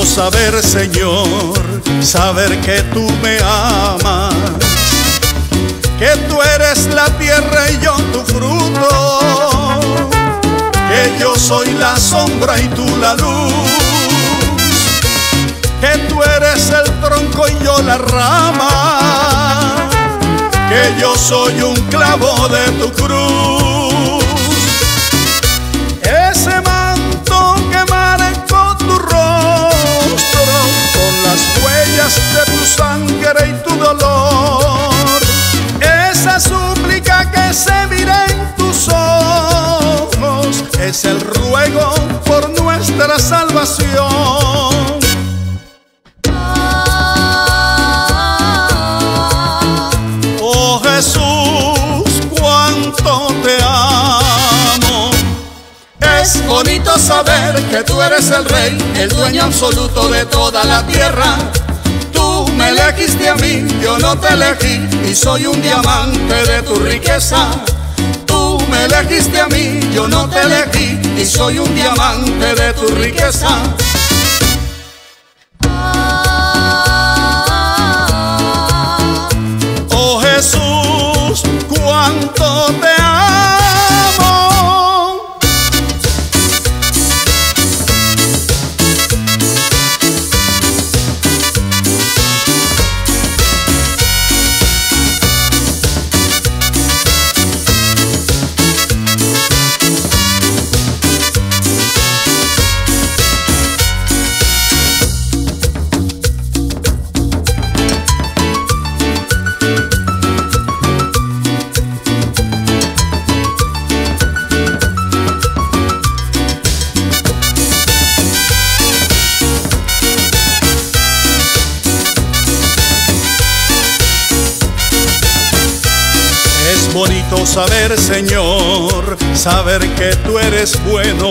saber, Señor, saber que tú me amas, que tú eres la tierra y yo tu fruto, que yo soy la sombra y tú la luz, que tú eres el tronco y yo la rama, que yo soy un clavo de tu cruz. Ese manto que marcó tu rostro con las huellas de tu sangre y tu dolor, esa súplica que se mira en tus ojos, es el ruego por nuestra salvación. Oh Jesús, cuánto te amo. Es bonito saber que tú eres el Rey, el dueño absoluto de toda la tierra. Tú me elegiste a mí, yo no te elegí, y soy un diamante de tu riqueza. Tú me elegiste a mí, yo no te elegí, y soy un diamante de tu riqueza. Oh Jesús, cuánto te amo. Es bonito saber, Señor, saber que tú eres bueno,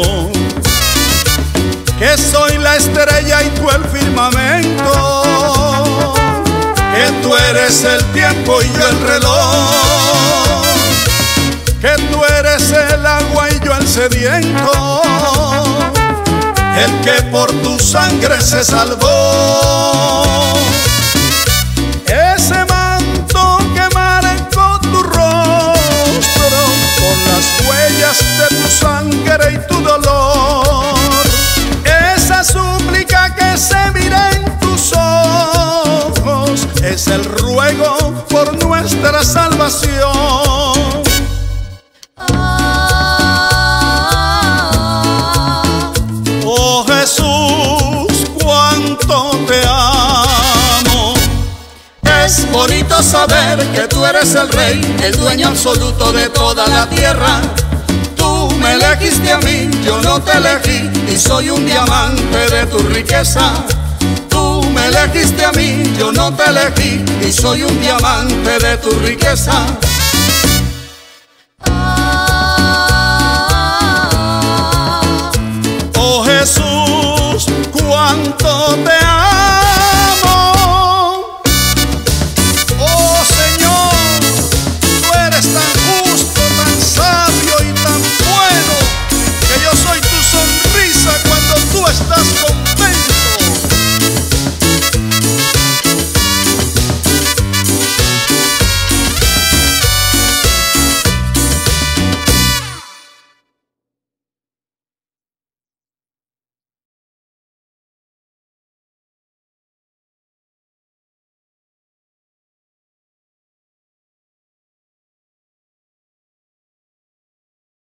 que soy la estrella y tú el firmamento, que tú eres el tiempo y yo el reloj, que tú eres el agua y yo el sediento, el que por tu sangre se salvó. Ese manto que marcó tu rostro con las huellas de tu sangre y tu dolor, esa súplica que se mira en tus ojos, es el ruego por nuestra salvación. Oh Jesús, cuánto te amo. Es bonito saber que tú eres el Rey, el dueño absoluto de toda la tierra. Tú me elegiste a mí, yo no te elegí, y soy un diamante de tu riqueza. Tú me elegiste a mí, yo no te elegí, y soy un diamante de tu riqueza.